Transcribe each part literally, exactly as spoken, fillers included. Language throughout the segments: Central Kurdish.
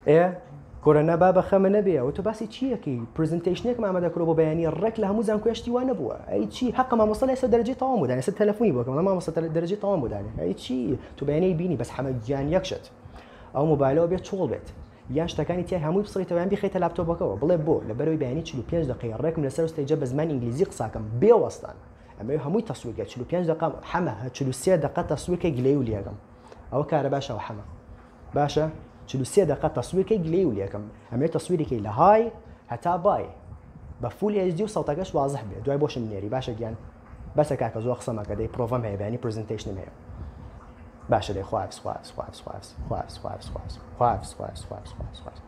ئێ کۆرەنا با بەخەمە نەبێ ئەو تۆ باسی چیەکەی پرزنتیشنێک ئامادەکرۆ بۆ بەیانی ڕێک لە هەموو زانکۆشتی وان نەبووە ئەی چی حەق مامۆستا لە ئێستا دەرەجەی تەواو بوو دانێ ئێستا تەلەفۆنی بۆکەم لە مامۆستا دەرەجەی تەواو بوو دانێ ئەی چی تو بەیانەی بینی بەس هەمە گیان یەکشت ئەو مۆبایلەوە بێت چۆڵ بێت یان شتەکانی تیا هەمووی بسڕیتەوە یان بخیتە لاپتۆپەکەەوە بڵێ بۆ لەبەرەوەی بەیانی چل و پێنج دقەی ڕێکم لەسەر ستەیجە بە زمانی ئینگلیزی قساکەم بێوەستان ئەمە هەمووی تەسویرکە چل و پێنج دقە هەمە چل و سێ دقە تەسویرکە گلەی و لێگەم ئەوە کارە باشەوە هەمە باشە چل و سێ دقە تەسویرکەی گلەی و لێکم ئەمێ تەسویرێکی لە های هەتا بای بە فول ئێچ دی و سەڵتەکەش وازح بێ دوای بۆشم نێری باشە گیان بەسە کاکە زۆر قسەمەکە دەی پرۆڤەم هەیە بەیانی پرزنتیشنم هەیە باشە دەی خوافز خوافز خوافز خوافز خوافز خوافز خوافز خوافز خوافز خوافز خوافز خوافز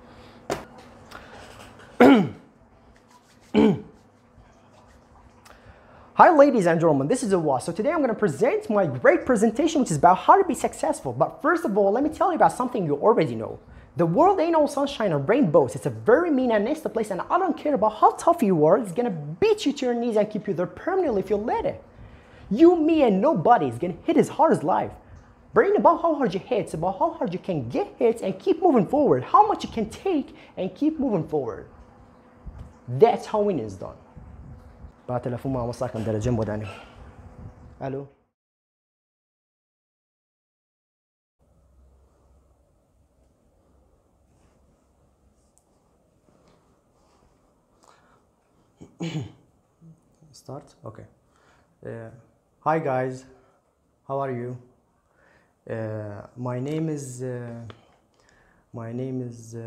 Hi ladies and gentlemen, this is Awaz. So today I'm going to present my great presentation which is about how to be successful. But first of all, let me tell you about something you already know. The world ain't all sunshine or rainbows. It's a very mean and nasty place, and I don't care about how tough you are. It's going to beat you to your knees and keep you there permanently if you let it. You, me, and nobody is going to hit as hard as life. But ain't about how hard you hit, it's about how hard you can get hit and keep moving forward. How much you can take and keep moving forward. That's how winning is done. با تلفون مامۆستاکەم دەرەجەم بۆ دانێ ئەلۆ start okay uh, hi guys how are you uh, my name is uh, my name is uh,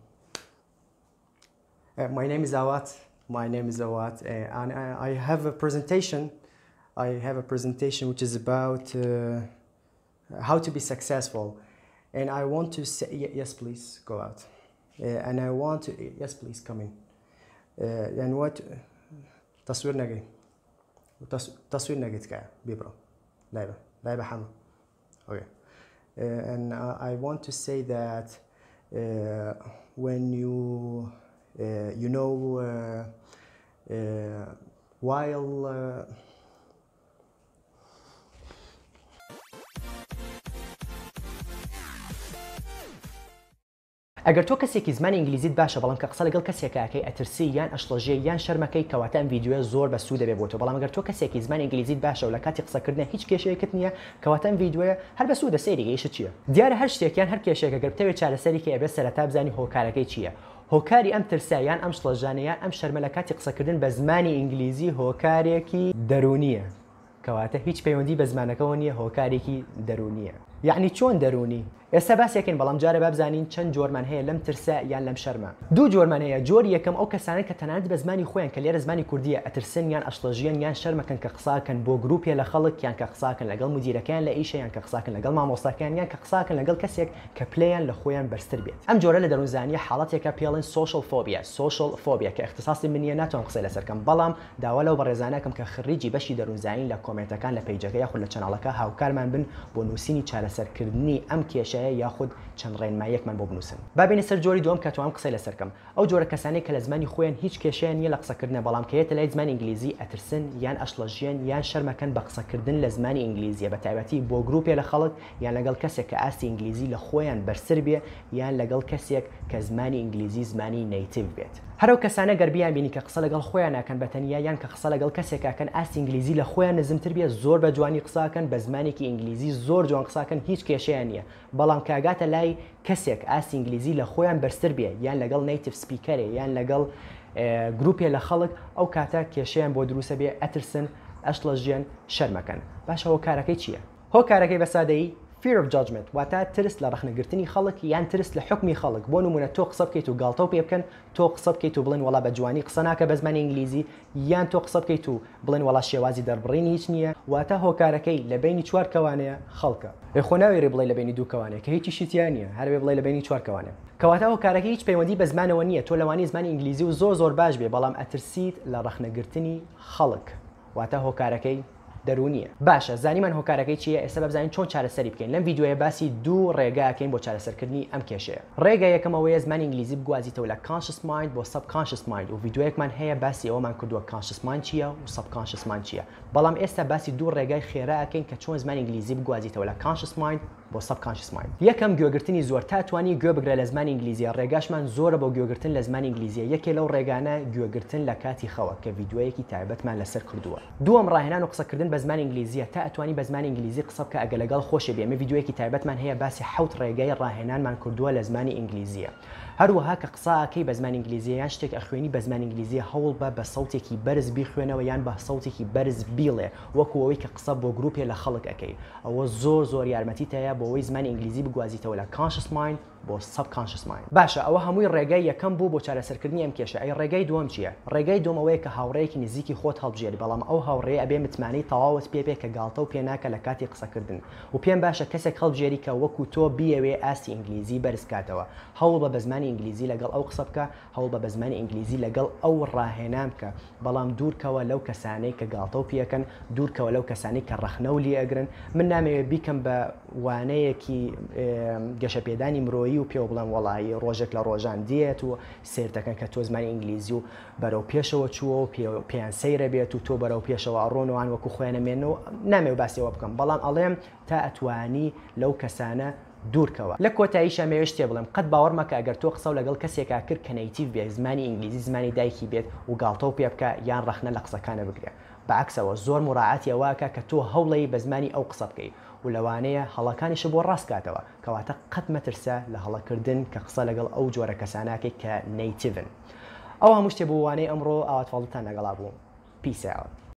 uh, my name is Awad. My name is Awad, uh, and I, I have a presentation. I have a presentation which is about uh, how to be successful, and I want to say yes, please go out. Uh, and I want to yes, please come in. Uh, and what تصوير نجي تصوير نجي تكا بيبرو لايبة لايبة حمو. Okay. Uh, and uh, I want to say that uh, when you Uh, you know, uh, uh, while uh, ئەگەر تۆ کەسێکی زمانی ئینگلیزیت باشە بەڵام کە قسە لەگەڵ کەسێکاکەی ئەترسی یان ئەشڵەژێ یان شەرمەکەی کەواتە ئەم ڤیدیۆ زۆر بە سوود دەبێت بۆ تۆ بەڵام ئەگەر تۆ کەسێکی زمانی ئینگلیزیت باشە و لە کاتی قسەکردنە هیچ کێشەیەکت نییە کەواتە ئەم ڤیدیۆیە هەر بە سوودە سەیریگەیشت چییە دیارە هەر شتێکیان هەر کێشێک ئەگەر بتەوێت چارەسەریکە ئەبێت سەرەتا بزانی هۆکارەکەی چییە هۆکاری ئەم ترسایان ئەم شڵەژانەیان ئەم شەرمە لە کاتی قسەکردن بە زمانی ئینگلیزی هۆکارێکی دەرونیە کەواتە هیچ پەیوەندی بە زمانەکەەوە نییە هۆکارێکی دەرونیە یعنی چۆن دەرونی ئێستا باسیەکەین بەڵام جارە بابزانین چەند جۆرمان هەیە لەم ترسە یان لەم شەرمە دوو جۆرمان هەیە جۆری یەکەم ئەو کەسانە کە تەنانەت بە زمانی خۆیان کە لێرە زمانی کوردیە ئەترسن یان ئەشڵەژیان یان شەرمەکەن کە قساکەن بۆ گروپێ لە خەڵک یان کە قساکەن لەگەڵ مدیرەکەیان لە ئیشە یان کە قساکەن لەگەڵ مامۆستاکەیان یان کە قساکەن لەگەڵ کەسێک کە پلەیان لە خۆیان بەرزتر بێت ئەم جۆرە لە دەروونزانیە حاڵەتێکە پێڵێن سوشل فۆبیا سوشل فۆبیا کە اختصاصی من نییە ناتوانم قسەی لەسەرکەم بەڵام داوا لەو بەڕێزانەکەم کە خڕیجی بەشی دەروونزانی لە کۆمنتەکان لە پەیجەکە یاخود لە چەناڵەکە هاوکارمان بن بۆ نووسینی چارەسەرکردنی ئەم کێشەیە یاخود چەند ڕێنماییەکمان بۆ بنووسن بابینە سەر جۆری دووەم کە توانم قسەی لەسەرکەم ئەو جۆرە کەسانەی کە لە زمانی خۆیان هیچ کێشەیان نییە لە قسەکردنە بەڵام کەیەتە لای زمانی ئینگلیزی ئەترسن یان ئەشڵەژیان یان شەرمەکەن بە قسەکردن لە زمانی ئینگلیزیە بە تایبەتی بۆ گروپێ لە خەڵک یان لەگەڵ کەسێک کە ئاستی ئینگلیزی لە خۆیان بەرزتر بێ یان لەگەڵ کەسێک کە زمانی ئینگلیزی زمانی نەیتیڤ بێت هەرو کەسانە گەربیان بینی کە قسە لەگەڵ خۆیان ناکەن بە تەنیا یان کە قسە لەگەڵ کەسێکاکەن ئاستی ئینگلیزی لە خۆیان نزمتر بێ زۆر بە جوانی قساکەن بە زمانێکی ئینگلیزی زۆر جوان قساکەن هیچ کێشەیان نییە بەڵام کاگاتە لای کەسێک ئاستی ئینگلیزی لە خۆیان بەرزتر بێ یان لەگەڵ نەیتیڤ سپیکەرێ یان لەگەڵ گروپێ لە خەڵک ئەو کاتە کێشەیان بۆ دروستە بێ ئەترسن ئەشڵەژیان شەرمەکەن باشە هۆکارەکەی چییە هۆکارەکەی بە سادەیی fear of judgment واتە ترس لە ڕخنەگرتنی خەڵک یان ترس لە حکمی خەڵک بۆ نمونە تۆ قسە بکەیت و گاڵتە و پێ بکەن تۆ قسە بکەیت و بڵێن وڵا بە جوانی قسە ناکە بە زمانی ئینگلیزی یان تۆ قسە بکەیت و بڵێن وڵا شێوازی دەربڕینی هیچ نییە واتە هۆکارەکەی لە بینی چوار کەوانەیە خەڵکە خۆ ناوێری بڵێ لە بینی دوو کەوانەیە کە هیچی شتیان نییە هەروێ بڵێ لە بینی چوار کەوانە کەواتە هۆکارەکەی هیچ پەیوەندی بە زمانەوە نییە تۆ لەوانی زمانی ئینگلیزی و زۆر زۆر باش بێ بەڵام ئەترسیت لە ڕخنەگرتنی خەڵک واتە هۆکارەکەی دەرونیە باشە زانیمان هۆکارەکەی چیە ئێستا بزانین چۆن چارەسەری بکەین لەم ڤیدیۆیە باسی دوو ڕێگاکەین بۆ چارەسەرکردنی ئەم کێشەیە ڕێگا یەکەمەوەیە زمانی ئینگلیزی بگوازیتەوە لە conscious mind بۆ subconscious mind و ڤیدیۆیەکمان هەیە باسی ئەومان کردووە conscious mind چییە و subconscious mind چییە بەڵام ئێستا باسی دوو ڕێگای خێراکەین کە چۆن زمانی ئینگلیزی بگوازیتەوە لە conscious mind بۆ subconscious mind. یەکەم گوێگرتنی زۆر تاتوانی گوێ بگرە لە زمانی ئینگلیزیە ڕێگاشمان زۆرە بۆ گوێگرتن لە زمانی ئینگلیزیە یەکێ لەو ڕێگانە گوێگرتن لە کاتی خەوە کە ڤیدیۆیەکی تایبەتمان لەسەر کردووە. دووەم ڕاهێنان و قسەکردن بە زمانی ئینگلیزیە تا ئەتوانی بە زمانی ئینگلیزی قسە بکە ئەگە لەگەڵ خۆشی بێ. ئەمە ڤیدیۆیەکی تایبەتمان هەیە باسی حەوت ڕێگای ڕاهێنانمان کردووە لە زمانی ئینگلیزیە. هەروەها کە قساکەی بە زمانی ئینگلیزیە یان شتێک ئەخوێنی بە زمانی ئینگلیزیە هەوڵ بە بە سەوتێکی بەرز بیخوێنەوە یان بە سەوتێکی بەرز بیڵێ وەکو ئەوەی کە قسە بۆ گروپێ لە خەڵک ئەەکەی. ئەوە زۆر زۆر یارمەتیت هەیە بۆ ئەوەی زمانی ئینگلیزی بگوازیتەوە لە conscious mind بۆ subconscious mind. باشە ئەوە هەمووی ڕێگای یەکەم بوو بۆ چارەسەرکردنی ئەم کێشە. ئەی ڕێگای دووەم چییە؟ ڕێگای دووەم ئەوەیە کە هاوڕێیەکی نزیکی خۆت هەڵبژێری بەڵام ئەو هاوڕێ ئەبێ متمانەی تەواوت پێ بێ کە گاڵتە و پێ ناکە لە کاتی قسەکردن و پێم باشە کەسێک هەڵبژێری کە وەکو تۆ بیەوێ ئاستی ئینگلیزی بەرزکاتەوە هەوڵ بە بە زمانی ئینگلیزی لەگەڵ ئەو قسە بکە هەوڵ بە بە زمانی ئینگلیزی لەگەڵ ئەو ڕاهێنان بکە بەڵام دوورکەوە لەو کەسانەی کە گاڵتە و پێەکەن دوورکەوە لەو کەسانی کە ڕەخنە و لی ئەگرن. من نامەوێت بیکەم بە وانەیەکی گەشەپێدانی مرۆیی و پێ بڵێم وەڵایی ڕۆژێک لە ڕۆژان دێت و سێرتەکەن کە تۆ زمانی ئینگلیزی و بەرەو پێشەوە چووە و پێیان سەیرە بێت و تۆ بەرەو پێشەوە ئەڕۆنەوان وەکو خۆیانەمێنەوە نامەوێت باسیەوە بکەم بەڵام ئەڵێم تا ئەتوانی لەو کەسانە دوورکەوە. لە کۆتاییشە مێوێ شتێ بڵێم قەت باوەڕ مەکە ئەگەر تۆ قسە و لەگەڵ کەسێکا کرد کە نەیتیڤ بێت زمانی ئینگلیزی زمانی دایکی بێت و گاڵتە و پێ بکە یان ڕەخنە لە قسەکانە بگرێ. بەعکسەوە زۆر مراعاتی ئەوەکە کە تۆ هەوڵی بە زمانی ئەو قسە بکەیت و لەوانەیە هەڵەکانیش بۆ ڕاستکاتەوە کەواتە قەت مەترسە لە هەڵەکردن کە قسە لەگەڵ ئەو جۆرە کەساناکەی کە نەیتیڤن. ئەو هەموو شتێ بۆ وانەی ئەمڕۆ ئاواتفاڵتان لەگەڵا بووم. پیسە.